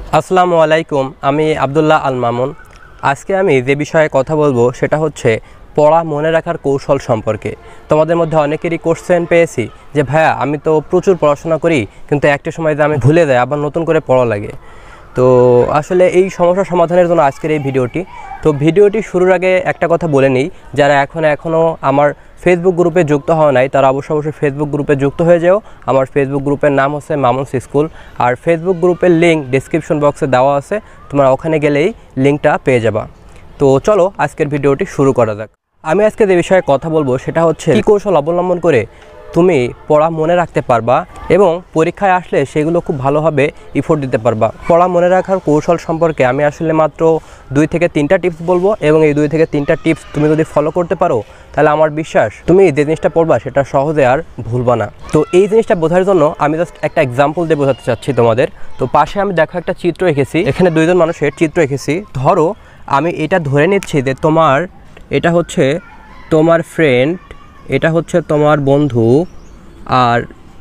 আসসালামু আলাইকুম, আমি আব্দুল্লাহ আল মামুন। আজকে আমি যে বিষয়ে কথা বলবো সেটা হচ্ছে পড়া মনে রাখার কৌশল সম্পর্কে। তোমাদের মধ্যে অনেকেরই কোশ্চেন পেয়েছি যে ভাইয়া আমি তো প্রচুর পড়াশোনা করি, কিন্তু একটা সময় যে আমি ভুলে যাই, আবার নতুন করে পড়া লাগে। তো আসলে এই সমস্যা সমাধানের জন্য আজকের এই ভিডিওটি। তো ভিডিওটি শুরুর আগে একটা কথা বলে নিই, যারা এখনও আমার ফেসবুক গ্রুপে যুক্ত হওয়া নাই তারা অবশ্যই ফেসবুক গ্রুপে যুক্ত হয়ে যাও। আমার ফেসবুক গ্রুপের নাম হচ্ছে মামুনস স্কুল, আর ফেসবুক গ্রুপের লিঙ্ক ডিসক্রিপশন বক্সে দেওয়া আছে, তোমরা ওখানে গেলেই লিঙ্কটা পেয়ে যাবা। তো চলো আজকের ভিডিওটি শুরু করা যাক। আমি আজকে যে বিষয়ে কথা বলবো সেটা হচ্ছে কী কৌশল অবলম্বন করে তুমি পড়া মনে রাখতে পারবা এবং পরীক্ষায় আসলে সেগুলো খুব ভালোভাবে ইফোর্ট দিতে পারবা। পড়া মনে রাখার কৌশল সম্পর্কে আমি আসলে মাত্র 2 থেকে 3টা টিপস বলবো, এবং এই 2 থেকে 3টা টিপস তুমি যদি ফলো করতে পারো তাহলে আমার বিশ্বাস তুমি যে জিনিসটা পড়বা সেটা সহজে আর ভুলবা না। তো এই জিনিসটা বোঝার জন্য আমি জাস্ট একটা এক্সাম্পল দিয়ে বোঝাতে চাচ্ছি তোমাদের। তো পাশে আমি দেখো একটা চিত্র এঁকেছি, এখানে 2জন মানুষের চিত্র এঁকেছি। ধরো আমি এটা ধরে নিচ্ছি যে এটা হচ্ছে তোমার ফ্রেন্ড, এটা হচ্ছে তোমার বন্ধু, আর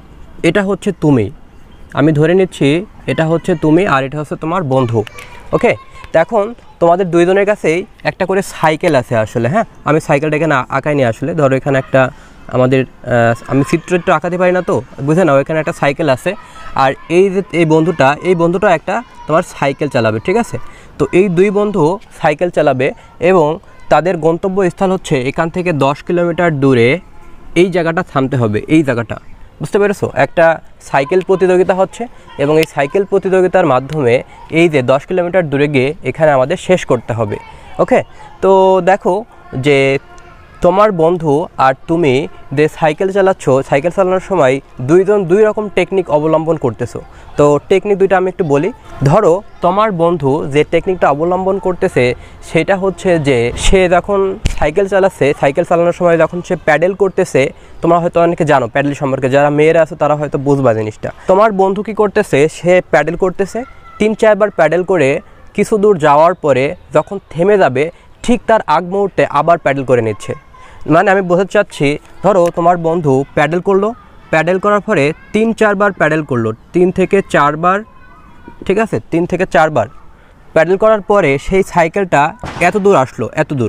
এটা হচ্ছে তুমি। আমি ধরে নিচ্ছি এটা হচ্ছে তুমি আর এটা হচ্ছে তোমার বন্ধু। ওকে, তো এখন তোমাদের 2জনের কাছেই একটা করে সাইকেল আছে আসলে। হ্যাঁ, আমি সাইকেলটা এখানে আঁকাইনি আসলে। ধরো এখানে একটা আমাদের আমি চিত্র একটু আঁকাতে পারি না, তো বুঝে নাও এখানে একটা সাইকেল আছে। আর এই যে এই বন্ধুটা একটা তোমার সাইকেল চালাবে, ঠিক আছে? তো এই 2 বন্ধু সাইকেল চালাবে এবং তাদের গন্তব্যস্থল হচ্ছে এখান থেকে 10 কিলোমিটার দূরে। এই জায়গাটা থামতে হবে, এই জায়গাটা, বুঝতে পেরেছো? একটা সাইকেল প্রতিযোগিতা হচ্ছে এবং এই সাইকেল প্রতিযোগিতার মাধ্যমে এই যে 10 কিলোমিটার দূরে গিয়ে এখানে আমাদের শেষ করতে হবে। ওকে, তো দেখো যে তোমার বন্ধু আর তুমি যে সাইকেল চালাচ্ছ, সাইকেল চালানোর সময় 2জন 2 রকম টেকনিক অবলম্বন করতেছো। তো টেকনিক 2টা আমি একটু বলি। ধরো তোমার বন্ধু যে টেকনিকটা অবলম্বন করতেছে সেটা হচ্ছে যে সে যখন সাইকেল চালাচ্ছে, সাইকেল চালানোর সময় যখন সে প্যাডেল করতেছে, তোমরা হয়তো অনেকে জানো প্যাডেল সম্পর্কে, যারা মেয়েরা আছে তারা হয়তো বুঝবা জিনিসটা। তোমার বন্ধু কি করতেছে, সে প্যাডেল করতেছে, 3-4 বার প্যাডেল করে কিছু দূর যাওয়ার পরে যখন থেমে যাবে ঠিক তার আগ মুহূর্তে আবার প্যাডেল করে নিচ্ছে। মানে আমি বোঝাতে চাচ্ছি, ধরো তোমার বন্ধু প্যাডেল করলো, প্যাডেল করার পরে 3-4 বার প্যাডেল করলো, 3 থেকে 4 বার, ঠিক আছে? 3 থেকে 4 বার প্যাডেল করার পরে সেই সাইকেলটা এত দূর আসলো,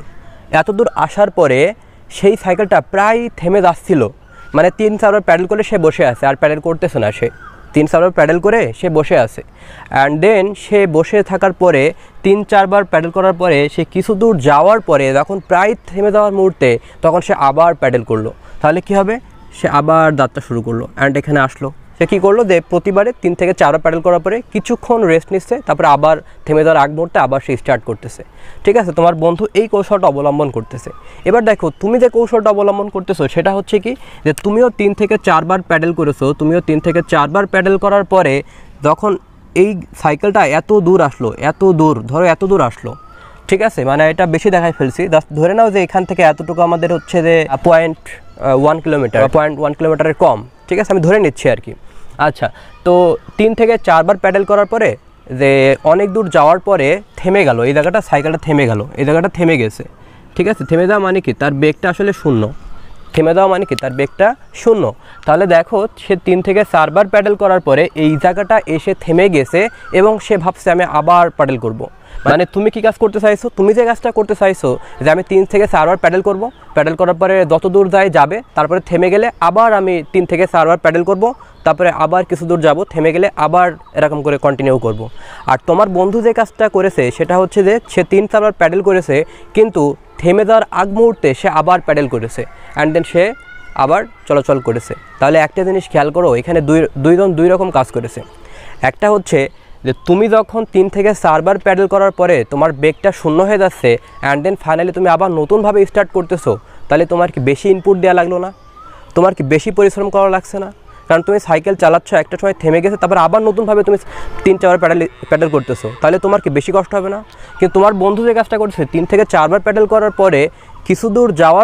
এত দূর আসার পরে সেই সাইকেলটা প্রায় থেমে যাচ্ছিল। মানে 3-4 বার প্যাডেল করে সে বসে আছে, আর প্যাডেল করতেছে না। সে 3-4 বার প্যাডেল করে সে বসে আছে, অ্যান্ড দেন সে বসে থাকার পরে 3-4 বার প্যাডেল করার পরে সে কিছু দূর যাওয়ার পরে যখন প্রায় থেমে যাওয়ার মুহূর্তে তখন সে আবার প্যাডেল করলো। তাহলে কি হবে? সে আবার যাত্রা শুরু করলো, অ্যান্ড এখানে আসলো। সে কী করলো যে প্রতিবারে 3 থেকে 4 বার প্যাডেল করার পরে কিছুক্ষণ রেস্ট নিচ্ছে, তারপরে আবার থেমে যাওয়ার আগ মুহূর্তে আবার সে স্টার্ট করতেছে, ঠিক আছে? তোমার বন্ধু এই কৌশলটা অবলম্বন করতেছে। এবার দেখো তুমি যে কৌশলটা অবলম্বন করতেছো সেটা হচ্ছে কি, যে তুমিও 3 থেকে 4 বার প্যাডেল করেছো, তুমিও 3 থেকে 4 বার প্যাডেল করার পরে যখন এই সাইকেলটা এত দূর আসলো, ধরো এত দূর আসলো, ঠিক আছে? মানে এটা বেশি দেখাই ফেলছি, ধরে নাও যে এখান থেকে এতটুকু আমাদের হচ্ছে যে 0.1 কিলোমিটার, 0.1 কিলোমিটারের কম, ঠিক আছে? আমি ধরে নিচ্ছি আর কি। আচ্ছা, তো 3 থেকে 4 বার প্যাডেল করার পরে যে অনেক দূর যাওয়ার পরে থেমে গেল, এই জায়গাটা সাইকেলটা থেমে গেল, এই জায়গাটা থেমে গেছে, ঠিক আছে? থেমে যাওয়া মানে কি, তার বেগটা আসলে শূন্য। থেমে যাওয়া মানে কি, তার বেগটা শূন্য। তাহলে দেখো সে 3 থেকে 4 বার প্যাডেল করার পরে এই জায়গাটা এসে থেমে গেছে এবং সে ভাবছে আমি আবার প্যাডেল করব। মানে তুমি কি কাজ করতে চাইছো? তুমি যে কাজটা করতে চাইছো যে আমি 3 থেকে 4 বার প্যাডেল করব, প্যাডেল করার পরে যত দূর যাবে, তারপরে থেমে গেলে আবার আমি 3 থেকে 4 বার প্যাডেল করব, তারপরে আবার কিছু দূর যাব, থেমে গেলে আবার এরকম করে কন্টিনিউ করব। আর তোমার বন্ধু যে কাজটা করেছে সেটা হচ্ছে যে সে 3-4 বার প্যাডেল করেছে, কিন্তু থেমে যাওয়ার আগ মুহূর্তে সে আবার প্যাডেল করেছে, অ্যান্ড দেন সে আবার চলাচল করেছে। তাহলে একটা জিনিস খেয়াল করো, এখানে 2জন 2 রকম কাজ করেছে। একটা হচ্ছে যে তুমি যখন 3 থেকে 4 বার প্যাডেল করার পরে তোমার বেগটা শূন্য হয়ে যাচ্ছে, অ্যান্ড দেন ফাইনালি তুমি আবার নতুনভাবে স্টার্ট করতেছো, তাহলে তোমার কি বেশি ইনপুট দেওয়া লাগলো না? তোমার কি বেশি পরিশ্রম করা লাগছে না? কারণ তুমি সাইকেল চালাচ্ছ, একটা সময় থেমে গেছে, তারপর আবার নতুনভাবে তুমি 3-4 বার প্যাডেল করতেছো, তাহলে তোমার কি বেশি কষ্ট হবে না? কিন্তু তোমার বন্ধু যে কাজটা করছে 3 থেকে 4 বার প্যাডেল করার পরে কিছু দূর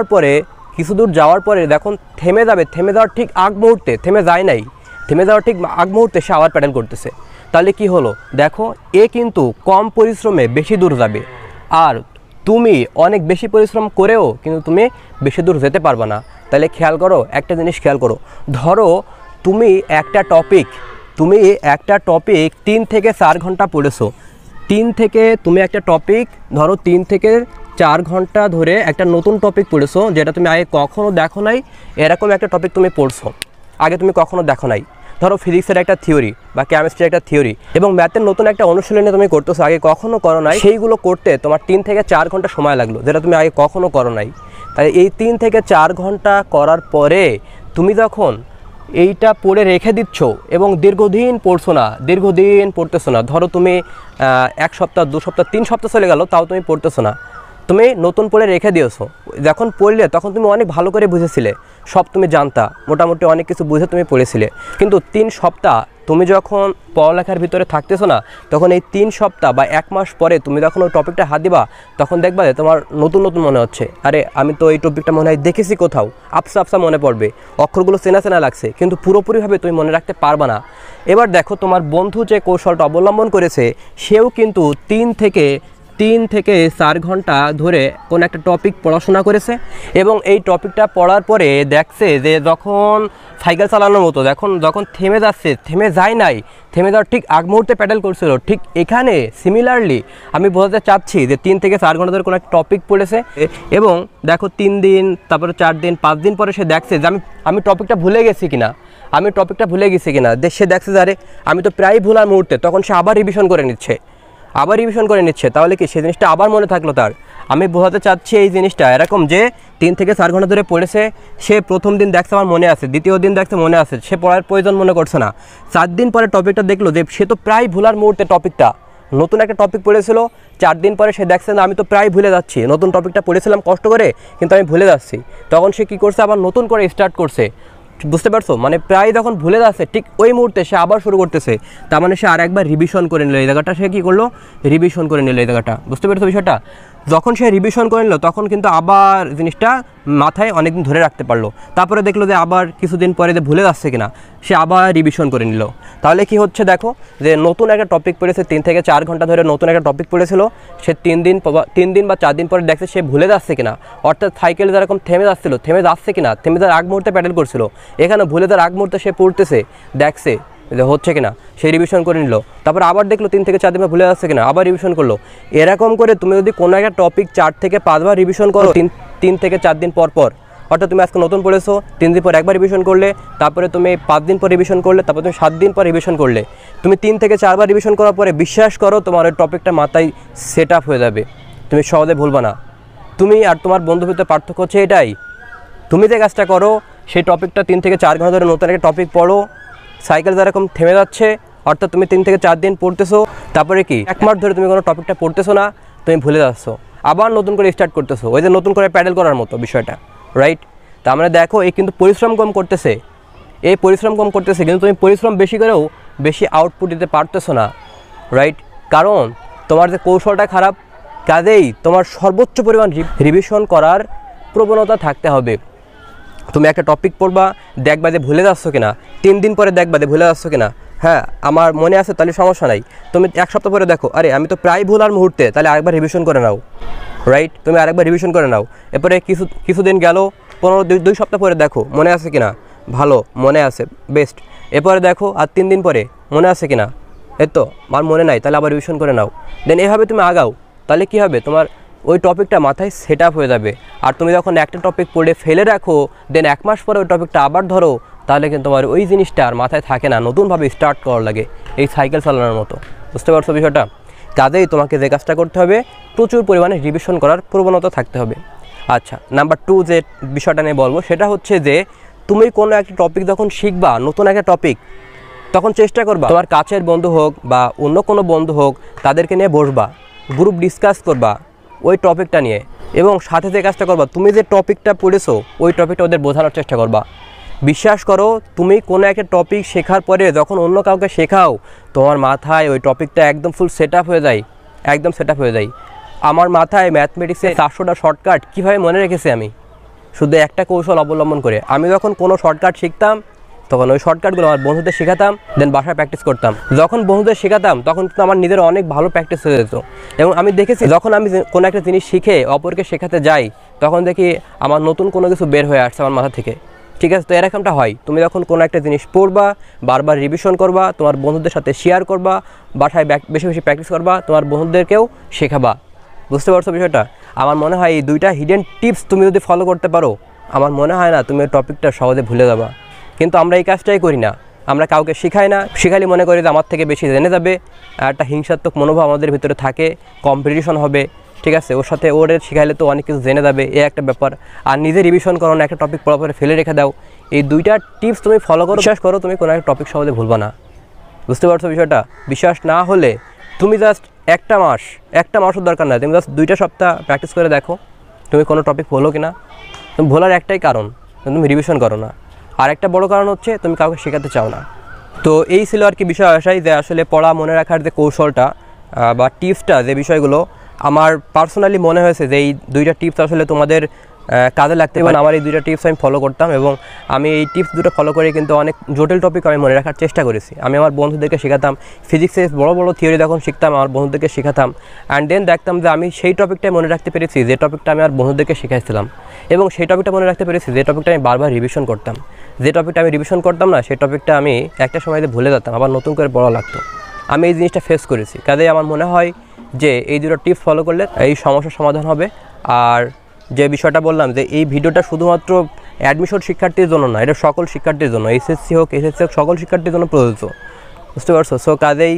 যাওয়ার পরে দেখুন থেমে যাবে, থেমে যাওয়ার ঠিক আগ মুহূর্তে, থেমে যায় নাই, থেমে যাওয়ার ঠিক আগ মুহূর্তে সে আবার প্যাডেল করতেছে। তাহলে কি হলো? দেখো এ কিন্তু কম পরিশ্রমে বেশি দূর যাবে, আর তুমি অনেক বেশি পরিশ্রম করেও কিন্তু তুমি বেশি দূর যেতে পারবে না। তাহলে খেয়াল করো, একটা জিনিস খেয়াল করো, ধরো তুমি একটা টপিক তুমি একটা টপিক 3 থেকে 4 ঘন্টা পড়েছো, 3 থেকে তুমি একটা টপিক ধরো 3 থেকে 4 ঘন্টা ধরে একটা নতুন টপিক পড়েছো যেটা তুমি আগে কখনো দেখো নাই, এরকম একটা টপিক তুমি পড়ছো, আগে তুমি কখনো দেখো নাই। ধরো ফিজিক্সের একটা থিওরি বা কেমিস্ট্রির একটা থিওরি এবং ম্যাথের নতুন একটা অনুশীলনে তুমি করতেছো, আগে কখনো করো নাই, সেইগুলো করতে তোমার 3 থেকে 4 ঘন্টা সময় লাগলো, যেটা তুমি আগে কখনো করো নাই। তাই এই 3 থেকে 4 ঘন্টা করার পরে তুমি যখন এইটা পড়ে রেখে দিচ্ছ এবং দীর্ঘদিন পড়ছো না, দীর্ঘদিন পড়তেছো না, ধরো তুমি 1 সপ্তাহ 2 সপ্তাহ 3 সপ্তাহ চলে গেল, তাও তুমি পড়তেছো না, তুমি নতুন পড়ে রেখে দিয়েছো। যখন পড়লে তখন তুমি অনেক ভালো করে বুঝেছিলে, সব তুমি জানতা, মোটামুটি অনেক কিছু বুঝে তুমি পড়েছিলে। কিন্তু 3 সপ্তাহ তুমি যখন পড়ালেখার ভিতরে থাকতেছো না, তখন এই 3 সপ্তাহ বা 1 মাস পরে তুমি যখন ওই টপিকটা হাত দিবা, তখন দেখবা যে তোমার নতুন নতুন মনে হচ্ছে, আরে আমি তো এই টপিকটা মনে হয় দেখেছি কোথাও, আপসা আপসা মনে পড়বে, অক্ষরগুলো চেনা চেনা লাগছে, কিন্তু পুরোপুরিভাবে তুমি মনে রাখতে পারবা না। এবার দেখো তোমার বন্ধু যে কৌশলটা অবলম্বন করেছে, সেও কিন্তু 3 থেকে 4 ঘন্টা ধরে কোনো একটা টপিক পড়াশোনা করেছে এবং এই টপিকটা পড়ার পরে দেখছে যে যখন সাইকেল চালানোর মতো যখন থেমে যাচ্ছে, থেমে যায় নাই, থেমে যাওয়ার ঠিক আগ মুহূর্তে প্যাডেল করছিল, ঠিক এখানে সিমিলারলি আমি বোঝাতে চাচ্ছি যে 3 থেকে 4 ঘন্টা ধরে কোনো একটা টপিক পড়েছে এবং দেখো 3 দিন, তারপরে 4 দিন, 5 দিন পরে সে দেখছে যে আমি টপিকটা ভুলে গেছি কিনা, সে দেখছে যে আরে আমি তো প্রায় ভুলার মুহূর্তে, তখন সে আবার রিভিশন করে নিচ্ছে, তাহলে কি সেই জিনিসটা আবার মনে থাকলো তার। আমি বোঝাতে চাচ্ছি এই জিনিসটা এরকম যে 3 থেকে 4 ঘন্টা ধরে পড়েছে, সে প্রথম দিন দেখছে আমার মনে আছে, দ্বিতীয় দিন দেখছে মনে আছে, সে পড়ার প্রয়োজন মনে করছে না, 4 দিন পরে টপিকটা দেখলো যে সে তো প্রায় ভুলার মুহূর্তে টপিকটা, নতুন একটা টপিক পড়েছিল, 4 দিন পরে সে দেখছে না আমি তো প্রায় ভুলে যাচ্ছি, নতুন টপিকটা পড়েছিলাম কষ্ট করে কিন্তু আমি ভুলে যাচ্ছি, তখন সে কী করছে, আবার নতুন করে স্টার্ট করছে। বুঝতে পারছো, মানে প্রায় যখন ভুলে যাচ্ছে ঠিক ওই মুহূর্তে সে আবার শুরু করতেছে, তার মানে সে আরেকবার রিভিশন করে নিল এই জায়গাটা, সে কী করলো, রিভিশন করে নিল এই জায়গাটা। বুঝতে পারছো বিষয়টা, যখন সে রিভিশন করে নিল তখন কিন্তু আবার জিনিসটা মাথায় অনেকদিন ধরে রাখতে পারলো, তারপরে দেখলো যে আবার কিছুদিন পরে যে ভুলে যাচ্ছে কিনা, সে আবার রিভিশন করে নিল। তাহলে কি হচ্ছে দেখো, যে নতুন একটা টপিক পড়েছে, 3 থেকে 4 ঘন্টা ধরে নতুন একটা টপিক পড়েছিল, সে 3 দিন বা 4 দিন পরে দেখছে সে ভুলে যাচ্ছে কিনা, অর্থাৎ সাইকেল যেরকম থেমে যাচ্ছে কিনা, থেমে যাওয়ার আগ মুহূর্তে প্যাডেল করছিল, এখানে ভুলে যাওয়ার আগ মুহূর্তে সে পড়তেছে, দেখছে যে হচ্ছে কিনা, সে রিভিশন করে নিল, তারপর আবার দেখলো 3 থেকে 4 দিন ভুলে যাচ্ছে কিনা, আবার রিভিশন করলো। এরকম করে তুমি যদি কোনো একটা টপিক 4 থেকে 5 বার রিভিশন করো 3 থেকে 4 দিন পর, অর্থাৎ তুমি আজকে নতুন পড়েছো, 3 দিন পর একবার রিভিশন করলে, তারপরে তুমি 5 দিন পর রিভিশন করলে, তারপর তুমি 7 দিন পর রিভিশন করলে, তুমি 3 থেকে 4 বার রিভিশন করার পরে বিশ্বাস করো তোমার ওই টপিকটা মাথায় সেট আপ হয়ে যাবে, তুমি সহজে ভুলবা না। তুমি আর তোমার বন্ধুর ভিতরে পার্থক্য হচ্ছে এটাই, তুমি যে কাজটা করো সেই টপিকটা 3 থেকে 4 ঘন্টা ধরে নতুন একটা টপিক পড়ো, সাইকেল যেরকম থেমে যাচ্ছে, অর্থাৎ তুমি 3 থেকে 4 দিন পড়তেছো, তারপরে কি 1 মাস ধরে তুমি কোনো টপিকটা পড়তেছো না, তুমি ভুলে যাচ্ছ, আবার নতুন করে স্টার্ট করতেছো, ওই যে নতুন করে প্যাডেল করার মতো বিষয়টা, রাইট। তার মানে দেখো এই কিন্তু পরিশ্রম কম করতেছে, কিন্তু তুমি পরিশ্রম বেশি করেও বেশি আউটপুট দিতে পারতেছো না, রাইট, কারণ তোমার যে কৌশলটা খারাপ। কাজেই তোমার সর্বোচ্চ পরিমাণ রিভিশন করার প্রবণতা থাকতে হবে। তুমি একটা টপিক পড়বা, দেখবা যে ভুলে যাচ্ছ কিনা, 3 দিন পরে দেখবা যে ভুলে যাচ্ছ কিনা, হ্যাঁ আমার মনে আছে তাহলে সমস্যা নাই, তুমি 1 সপ্তাহ পরে দেখো আরে আমি তো প্রায় ভুলার মুহূর্তে, তাহলে আরেকবার রিভিশন করে নাও, রাইট, তুমি আরেকবার রিভিশন করে নাও। এরপরে কিছুদিন গেল, 2 সপ্তাহ পরে দেখো মনে আছে কিনা, ভালো মনে আছে, বেস্ট। এরপরে দেখো আর 3 দিন পরে মনে আছে কিনা, এই তো আমার মনে নাই, তাহলে আবার রিভিশন করে নাও। দেন এভাবে তুমি আগাও, তাহলে কি হবে, তোমার ওই টপিকটা মাথায় সেট আপ হয়ে যাবে। আর তুমি যখন একটা টপিক পড়ে ফেলে রাখো, দেন 1 মাস পরে ওই টপিকটা আবার ধরো, তাহলে কিন্তু তোমার ওই জিনিসটা আর মাথায় থাকে না, নতুনভাবে স্টার্ট করার লাগে, এই সাইকেল চালানোর মতো। বুঝতে পারছো বিষয়টা? কাজেই তোমাকে যে কাজটা করতে হবে, প্রচুর পরিমাণে রিভিশন করার প্রবণতা থাকতে হবে। আচ্ছা, নাম্বার 2 যে বিষয়টা নিয়ে বলবো সেটা হচ্ছে যে তুমি কোনো একটা টপিক যখন শিখবা, নতুন একটা টপিক, তখন চেষ্টা করবা তোমার কাছের বন্ধু হোক বা অন্য কোনো বন্ধু হোক, তাদেরকে নিয়ে বসবা, গ্রুপ ডিসকাস করবা ওই টপিকটা নিয়ে, এবং সাথে যে কাজটা করবা, তুমি যে টপিকটা পড়েছো ওই টপিকটা ওদের বোঝানোর চেষ্টা করবা। বিশ্বাস করো, তুমি কোনো একটা টপিক শেখার পরে যখন অন্য কাউকে শেখাও, তোমার মাথায় ওই টপিকটা একদম ফুল সেট আপ হয়ে যায়, আমার মাথায় ম্যাথমেটিক্সে 400টা শর্টকাট কীভাবে মনে রেখেছি আমি, শুধু একটা কৌশল অবলম্বন করে। আমি যখন কোনো শর্টকাট শিখতাম, তখন ওই শর্টকাটগুলো আমার বন্ধুদের শেখাতাম, দেন বাসায় প্র্যাকটিস করতাম। যখন বন্ধুদের শেখাতাম তখন কিন্তু আমার নিজের অনেক ভালো প্র্যাকটিস হয়ে যেত। এবং আমি দেখেছি যখন আমি কোনো একটা জিনিস শিখে অপরকে শেখাতে যাই, তখন দেখি আমার নতুন কোনো কিছু বের হয়ে আসছে আমার মাথা থেকে। ঠিক আছে? তো এরকমটা হয়, তুমি যখন কোনো একটা জিনিস পড়বা, বারবার রিভিশন করবা, তোমার বন্ধুদের সাথে শেয়ার করবা, বাসায় বেশি বেশি প্র্যাকটিস করবা, তোমার বন্ধুদেরকেও শেখাবা। বুঝতে পারছো বিষয়টা? আমার মনে হয় এই দুইটা হিডেন টিপস তুমি যদি ফলো করতে পারো, আমার মনে হয় না তুমি টপিকটা সহজে ভুলে যাবা। কিন্তু আমরা এই কাজটাই করি না, আমরা কাউকে শিখাই না, শিখালি মনে করি যে আমার থেকে বেশি জেনে যাবে, একটা হিংসাত্মক মনোভাব আমাদের ভিতরে থাকে, কম্পিটিশন হবে, ঠিক আছে, ওর সাথে ওর শিখাইলে তো অনেক কিছু জেনে যাবে, এই একটা ব্যাপার। আর নিজে রিভিশন করো না, একটা টপিক পড়ার পরে ফেলে রেখে দাও। এই দুইটা টিপস তুমি ফলো করো, বিশ্বাস করো তুমি কোনো একটা টপিক সহজে ভুলবা না। বুঝতে পারছো বিষয়টা? বিশ্বাস না হলে তুমি জাস্ট একটা মাসও দরকার না, তুমি জাস্ট 2টা সপ্তাহ প্র্যাকটিস করে দেখো তুমি কোনো টপিক ভুলো কি না। তুমি ভোলার একটাই কারণ, তুমি রিভিশন করো না। আর একটা বড় কারণ হচ্ছে তুমি কাউকে শেখাতে চাও না। তো এই ছিল আর কি বিষয় আসাই, যে আসলে পড়া মনে রাখার যে কৌশলটা বা টিপসটা, যে বিষয়গুলো আমার পার্সোনালি মনে হয়েছে যে এই 2টা টিপস আসলে তোমাদের কাজে লাগতে পারে। আমার এই 2টা টিপস আমি ফলো করতাম, এবং আমি এই টিপস দুটো ফলো করে কিন্তু অনেক জটিল টপিক আমি মনে রাখার চেষ্টা করেছি। আমি আমার বন্ধুদেরকে শেখাতাম, ফিজিক্সের বড় বড় থিওরি যখন শিখতাম আমার বন্ধুদেরকে শেখাতাম, অ্যান্ড দেন দেখতাম যে আমি সেই টপিকটাই মনে রাখতে পেরেছি যে টপিকটা আমি আমার বন্ধুদেরকে শেখাইছিলাম, এবং সেই টপিকটা মনে রাখতে পেরেছি যে টপিকটা আমি বারবার রিভিশন করতাম। যে টপিকটা আমি রিভিশন করতাম না, সেই টপিকটা আমি একটা সময়তে ভুলে যেতাম, আবার নতুন করে পড়া লাগতো। আমি এই জিনিসটা ফেস করেছি, কাজেই আমার মনে হয় যে এই 2টো টিপস ফলো করলে এই সমস্যার সমাধান হবে। আর যে বিষয়টা বললাম যে এই ভিডিওটা শুধুমাত্র অ্যাডমিশন শিক্ষার্থীর জন্য না, এটা সকল শিক্ষার্থীর জন্য, এসএসসি হোক সকল শিক্ষার্থীর জন্য প্রযোজ্য। বুঝতে পারছো? সো কাজেই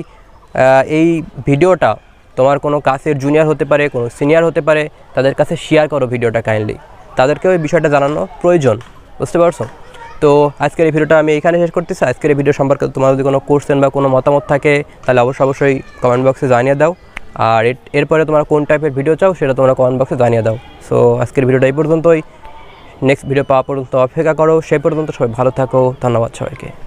এই ভিডিওটা তোমার কোনো কাছের জুনিয়র হতে পারে, কোনো সিনিয়র হতে পারে, তাদের কাছে শেয়ার করো ভিডিওটা কাইন্ডলি, তাদেরকেও এই বিষয়টা জানানো প্রয়োজন। বুঝতে পারছো? তো আজকের এই ভিডিওটা আমি এখানে শেষ করতেছি। আজকের এই ভিডিও সম্পর্কে তোমার যদি কোনো কোশ্চেন বা কোনো মতামত থাকে তাহলে অবশ্যই কমেন্ট বক্সে জানিয়ে দাও। আর এরপরে তোমরা কোন টাইপের ভিডিও চাও সেটা তোমরা কমেন্ট বক্সে জানিয়ে দাও। সো আজকের ভিডিওটা এই পর্যন্তই, নেক্সট ভিডিও পাওয়া পর্যন্ত অপেক্ষা করো। সেই পর্যন্ত সবাই ভালো থাকো, ধন্যবাদ সবাইকে।